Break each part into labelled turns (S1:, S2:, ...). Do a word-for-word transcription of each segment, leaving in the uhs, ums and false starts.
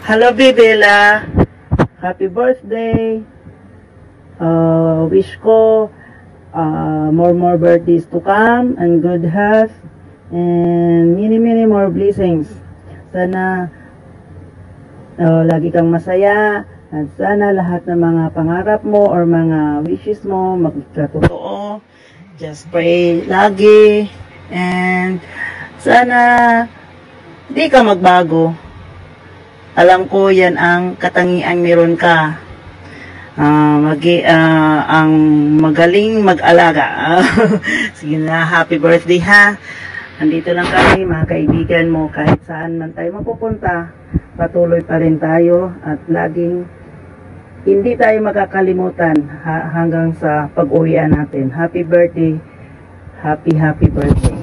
S1: Hello, Bibela. Happy birthday. Uh, wish ko uh, more more birthdays to come and good health and many many more blessings. Sana uh, lagi kang masaya at sana lahat ng mga pangarap mo or mga wishes mo magkatotoo. Just pray lagi and sana di ka magbago. Alam ko yan ang katangian meron ka. Uh, magi, uh, ang magaling mag-alaga. Sige na, happy birthday ha. Andito lang kami, mga kaibigan mo, kahit saan man tayo mapupunta, patuloy pa rin tayo at laging hindi tayo makakalimutan ha, hanggang sa pag-uwian natin. Happy birthday. Happy, happy birthday.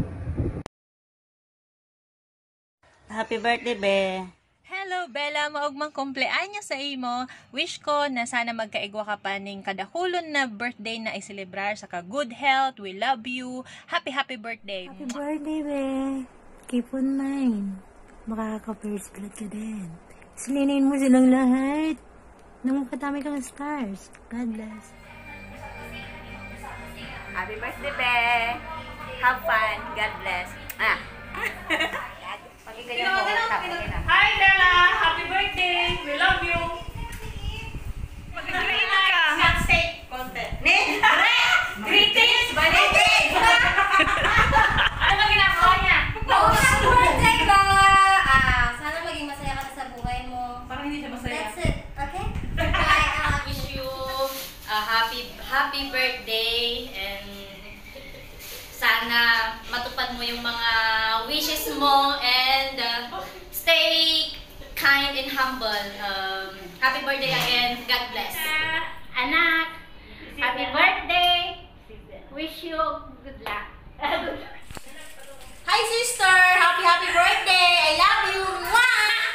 S1: Happy birthday, Be.
S2: Hello, Bella. Maugmang kumpleanya sa imo. Wish ko na sana magkaigwa ka pa ning kadahulon na birthday na iselebrar sa ka good health. We love you. Happy, happy birthday.
S3: Happy birthday, Be. Keep on mine. Makaka-first blood ka din. Silinin mo silang lahat. Nang makatami kang stars. God bless.
S4: Happy birthday, Be. Have fun. God bless. Ah.
S5: Hi, Bella! Happy birthday! We love you! Mag-greet ka! Not steak content. Greetings! Greetings! Ano ba ginagawa niya?
S4: Happy birthday ba? Ah, sana maging masaya ka sa buhay mo.
S5: Parang hindi siya masaya.
S4: That's it. Okay? I uh, wish you a happy happy birthday and sana matupad mo yung mga wishes mo and uh, stay kind and humble. Um, happy birthday again. God bless.
S5: Uh, anak, happy birthday. Wish you good luck.
S4: Hi sister! Happy happy birthday! I love you! Mwah!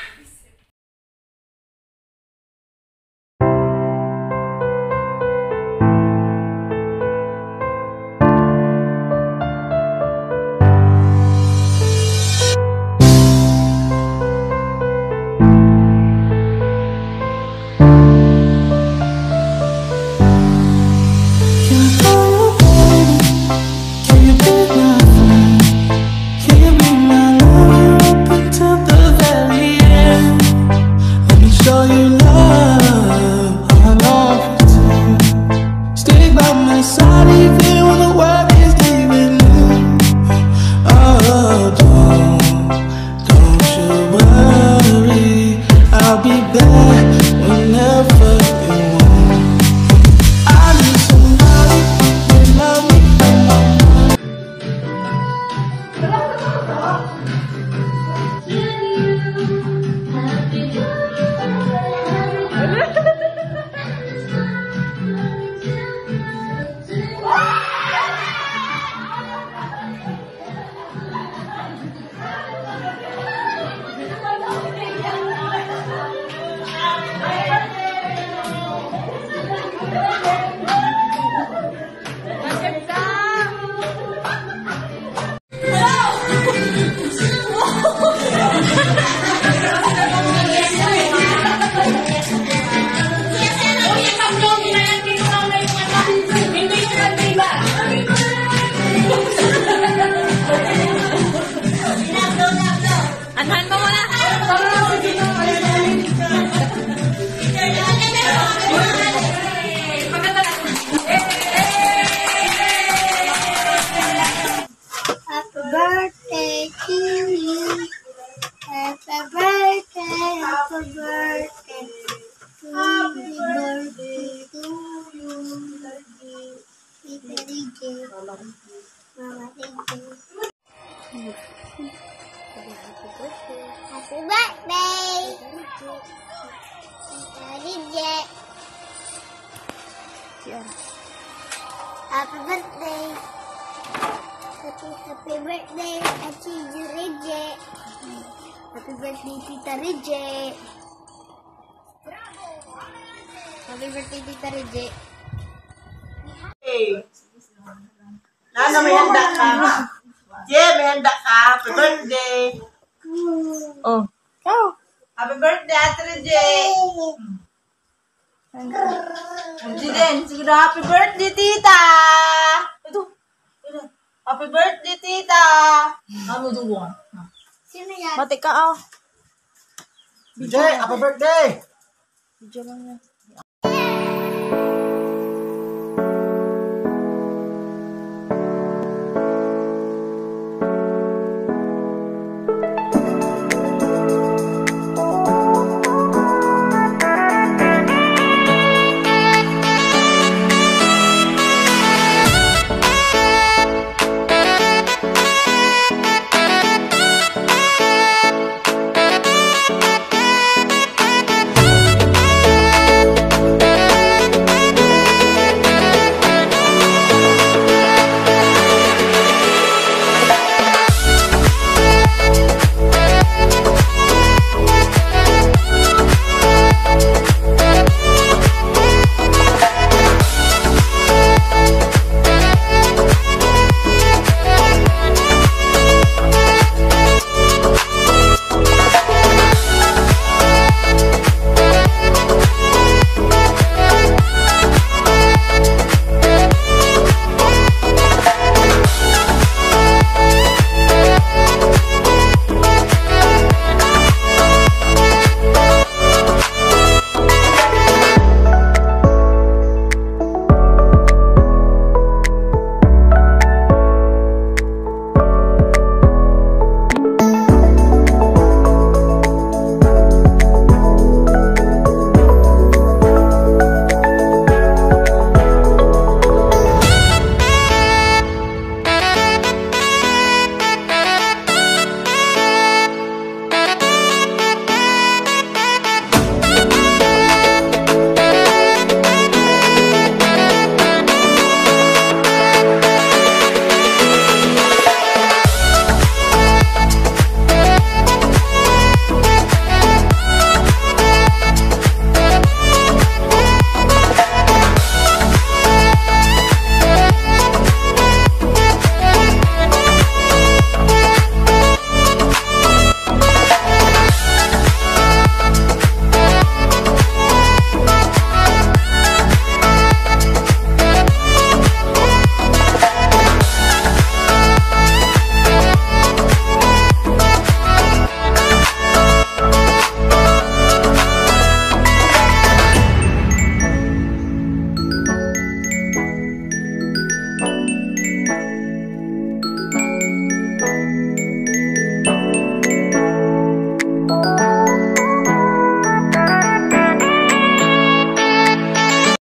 S6: Happy birthday. Happy, happy birthday, Achi Reje. Happy birthday, Tita Reje. Happy birthday, Tita Reje.
S1: Hey. Nana, may handa ka. Yeah, may handa ka. Happy birthday.
S3: Oh. Oh.
S1: Happy birthday, Ate Rejé! Anji din. Sige na, happy birthday, tita! Ito. Ito. Happy birthday, tita! Ano doon?
S6: Sino yan?
S1: Mati ka, oh.
S7: Rejé, happy birthday!
S1: Video lang yan.